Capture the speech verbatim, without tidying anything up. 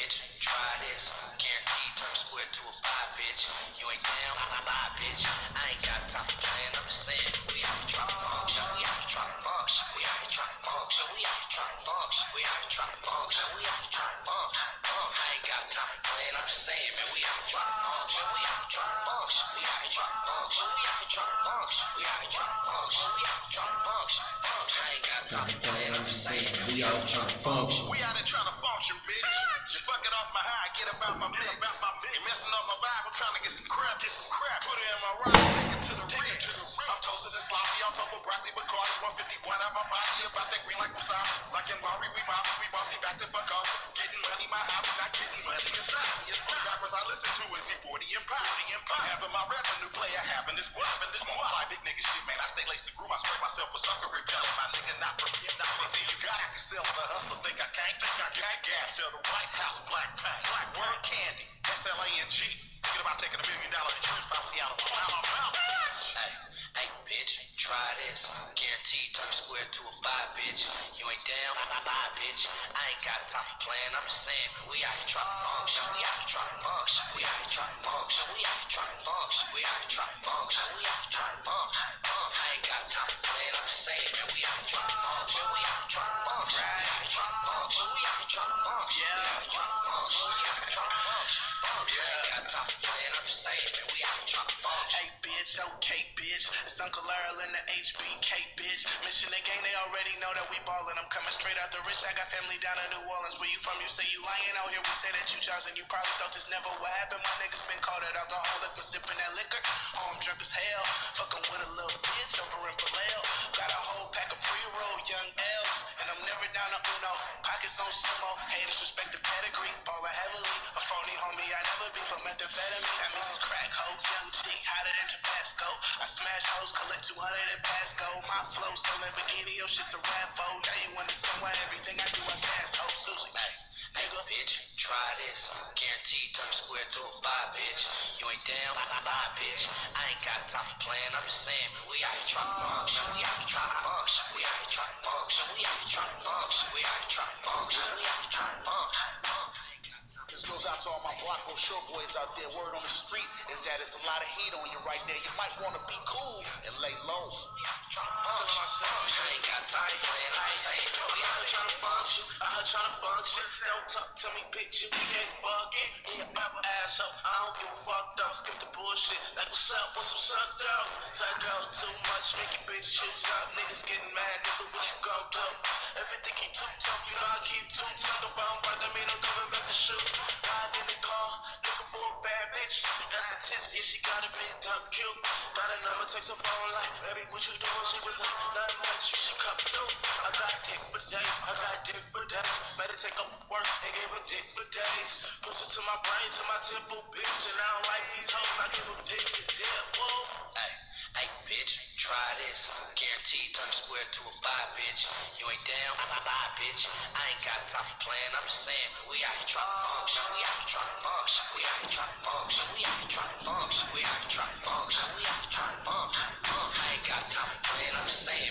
bitch, try this. Guaranteed turn square to a five, bitch. You ain't down, bye bye bye, bitch. I ain't got time for playing, I'm just saying. We out here trying to function, we out here trying to function. We out here trying to function, we out here trying to function. We out here trying to function, we out here trying to function. I ain't got time for playing, I'm just saying, man. We out here trying to function, we out here trying to function. We out here trying to function, we out here trying to function. We out here trying to function, we out here trying to function. I ain't got time for playing, I'm just saying, man. We out here trying to function. We out here trying to function, bitch. You fucking off my high, get about my mix. About my mix. You messing up my vibe, I'm trying to get some crap, get some crap. Put it in my ride, take it to the rim. I'm toasted and sloppy, I'm fucking broccoli with Cardi, one fifty-one out my body, about that green like wasabi. Like in Mari, we mobbing, we bossy back the fuck off. Getting money, my hobby, not getting money is not. It's the rappers I listen to, is he forty and forty and I'm having my revenue player, having this guap and this guap. Like big nigga shit, man, I stay laced and groove, I spray myself for sucker repellent. My nigga not forget, not anything you got, I can sell the hustler, think I can't, think I can't gas. Sell the White House, black paint, black word candy, S L A N G. Thinking about taking a million dollar insurance policy out of my mouth. Hey, hey, bitch, try this. Guaranteed turn square to a five, bitch. You ain't down, bye bye bye, bitch. I ain't got time for playing, I'm just saying, man. We out here trying to function, we out here trying to function. We out here trying to function, we out here trying to function. We out here trying to function, we out here trying to function. I ain't got time for playing, I'm just saying, man. We out here trying to function, we out here trying to function. We out here trying to function, we out here trying to function. We out here trying to function, we out here trying to function. I ain't got time for playing, I'm just saying, man. We out here trying to function. Hey, bitch, okay, bitch. It's Uncle Earl and the H B K, bitch. Mission the gang, they already know that we ballin'. I'm coming straight out the rich. I got family down in New Orleans. Where you from? You say you lying out here. We say that you Johnson. You probably thought this never would happen. My niggas been called an alcoholic for sipping that liquor. Oh, I'm drunk as hell. Fucking with a little bitch over in Vallejo. Got a whole pack of pre-roll, young L's. And I'm never down to Uno. Pockets on sumo. Haters respect the pedigree. Ballin' heavily. A phony homie, I never be for methamphetamine. That means it's crack hoe, young G. Hotter than Tabasco. I smash hoes, collect two hundred and pass go. My flow, so Lamborghini, your shit's a rap foe. Now you understand why everything I do I gas ho, Susie. Hey, hey, bitch, try this. Guaranteed turn square to a five, bitch. You ain't down, bye bye bye, bitch. I ain't got time for playing, I'm just saying, man. We out here trying to function, we out here trying to function. We out here trying to function, we out here trying to function. We out here trying to function, we out here trying to function. This goes out to all my Blanco short boys out there. Word on the street is that it's a lot of heat on you right there. You might want to be cool and lay low. I ain't got time for playing, I'm just saying, man. We out here trying to function. I heard trying to function. Don't talk to me, bitch. You ain't bugging. In your Bible asshole. I don't give a fuck though. Skip the bullshit. Like what's up? What's some suck though? Suck out too much. Make your bitch shoes up. Niggas getting mad. Nigga, what you gon' do? Everything keep too tough. You know I keep too tough. The bomb fight. That mean I'm coming back to shoot. Riding in the car. Looking for a bad bitch. She got some tits. Yeah, she got a big dumb cute. Got a number. Takes her phone like, baby, what you doing? She was like, nothing much. You should come through. I got dick for days. I got dick for days. Better take up work and give a dick for days. Pushes to my brain, to my temple, bitch. And I don't like these hoes, I give them dick for dip. Whoa. Hey, hey, bitch, try this. Guaranteed turn square to a five, bitch. You ain't down, bye bye bye, bitch. I ain't got time for playing, I'm just saying, man. We out here trying to function, we out here trying to function. We out here trying to function, we out here trying to function. We out here trying to function, we out here trying to function. I ain't got time for playing, I'm just saying.